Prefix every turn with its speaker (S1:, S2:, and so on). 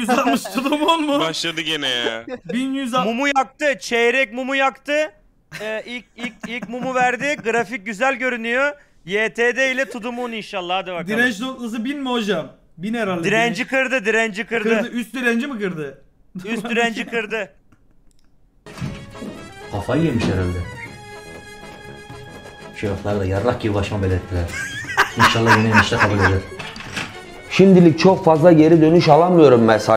S1: 1160 tutumon mu?
S2: Başladı gene ya.
S1: 1160.
S3: Mumu yaktı. Çeyrek mumu yaktı. İlk mumu verdi. Grafik güzel görünüyor. YTD ile Tudumun inşallah. Hadi bakalım.
S1: Direnç noktası 1000 mi hocam? 1000 herhalde.
S3: Direnci kırdı. Direnci kırdı.
S1: Kırdı. Üst direnci mi kırdı?
S3: Üst direnci kırdı.
S4: Kafayı yemiş herhalde. Şerefler de yarrak gibi başıma belirttiler. İnşallah yeni enişte kabul eder. Şimdilik çok fazla geri dönüş alamıyorum mesaj.